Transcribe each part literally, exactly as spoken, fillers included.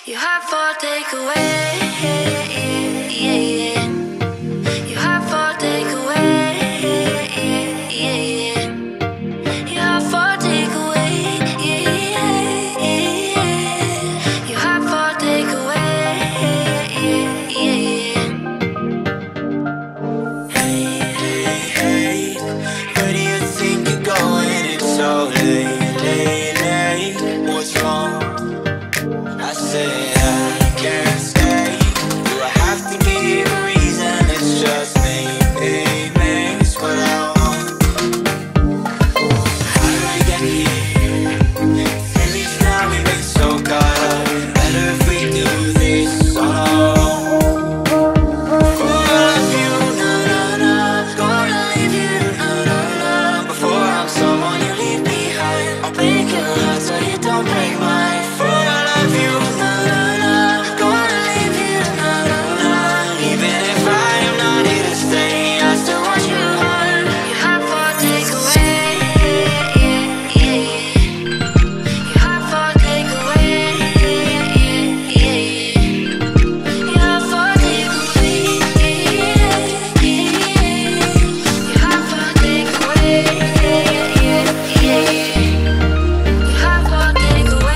You have for takeaway, yeah, yeah, yeah. You have for takeaway, yeah, yeah. You have for takeaway, yeah, yeah. You have for takeaway, yeah, yeah. Hey, hey, hey, where do you think you're going? It's so late, late, late. What's wrong? I said I can't stay. Do I have to give a reason? It's just me, me, me. It's what I want. How did I get here? Feelings now we've been so caught up. Better if we do this on our own. Before I love you, na na na. Gonna leave you, na na na. Before I'm someone you leave behind, I'll break your heart so you don't break mine. Before I love you, na na na. Gonna leave you, na na na. Even if I am not here to stay, I still want your heart. You have for takeaway, yeah, yeah, yeah. You have for takeaway, yeah, yeah, yeah. You have for takeaway, yeah, yeah. You have for takeaway, yeah, yeah, yeah. You have for takeaway.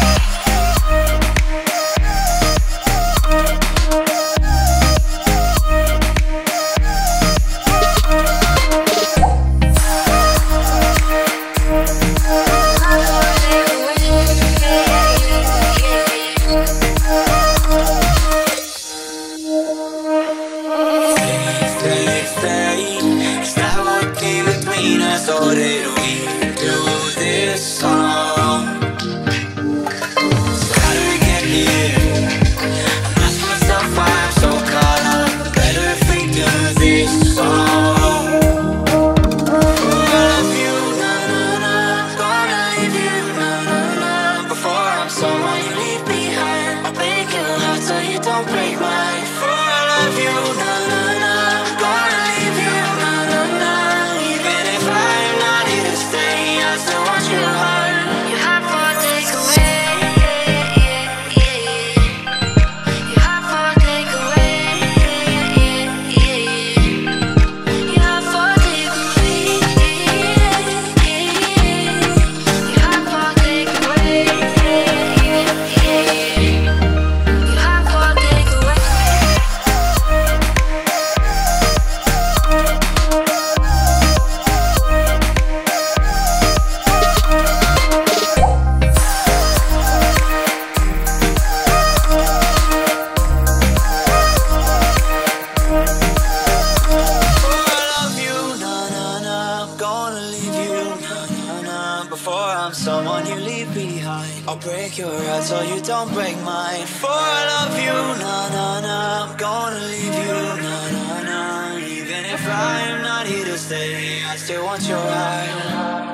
Fade, fade. Is that what came between us, or did we do this on our own? So how did we get here? I'm asking myself why I'm so caught up. Better if we do this on our own. Before I love you, na na na. Gonna leave you, na na na. Before I'm someone you leave behind, I'll break your heart so you don't break mine. Before I love you, na na na. Gonna leave you, na na na. Even if I am not here to stay, I still want your heart. You have for takeaway, yeah, yeah, yeah. You have for takeaway, yeah, yeah, yeah. You have for takeaway, yeah, yeah. You have for takeaway, yeah, yeah, yeah. You have for takeaway. Before I love you, na na na. Gonna leave you, na na na. Before I'm someone you leave behind, I'll break your heart so you don't break mine. Before I love you, na na na. Gonna leave you, na na na. Even if I am not here to stay, I still want your heart.